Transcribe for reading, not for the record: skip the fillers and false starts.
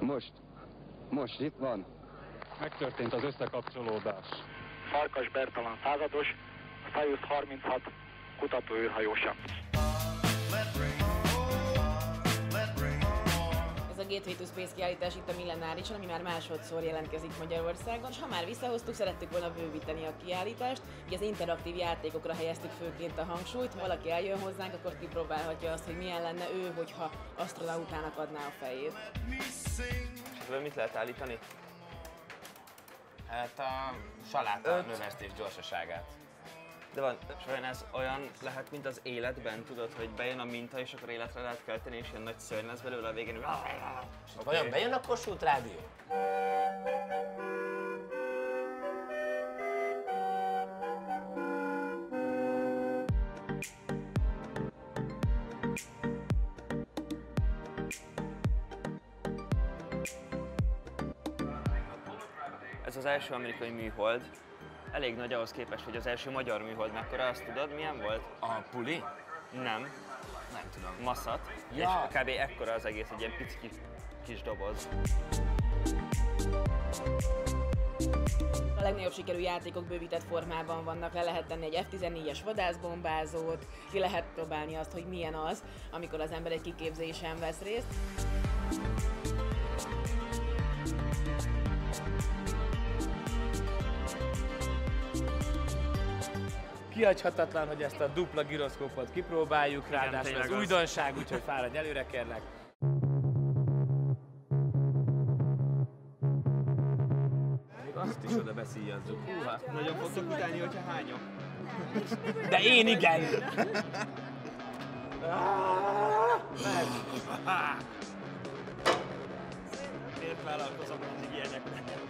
Most itt van. Megtörtént az összekapcsolódás. Farkas Bertalan százados, Soyuz 36 kutatóűrhajósa. Ez a Gateway to Space kiállítás itt a Millenárison, ami már másodszor jelentkezik Magyarországon, és ha már visszahoztuk, szerettük volna bővíteni a kiállítást, így az interaktív játékokra helyeztük főként a hangsúlyt. Ha valaki eljön hozzánk, akkor kipróbálhatja azt, hogy milyen lenne ő, hogyha asztronautának adná a fejét. Ebből mit lehet állítani? Hát a saláta növesztés gyorsaságát. De van, és vajon ez olyan lehet, mint az életben, tudod, hogy bejön a minta, és akkor életre lehet kelteni, és ilyen nagy szörny lesz belőle a végén. Okay. Vajon bejön a Kossuth Rádió? Ez az első amerikai műhold. Elég nagy ahhoz képest, hogy az első magyar műhold mekkora, azt tudod, milyen volt? A puli? Nem. Nem tudom. Maszat. Ja. És kb. Ekkora az egész, egy ilyen pici kis doboz. A legnagyobb sikerű játékok bővített formában vannak, le lehet tenni egy F-14-es vadászbombázót, ki lehet próbálni azt, hogy milyen az, amikor az ember egy kiképzésen vesz részt. Kihagyhatatlan, hogy ezt a dupla giroszkópot kipróbáljuk, ráadásul az újdonság, úgyhogy fáradj előre, kérlek. Még azt is oda beszíjazzuk. Húha. Nagyon fogtok utálni, hogyha hányok. De én igen! Miért vállalkozom mindig ilyenekre?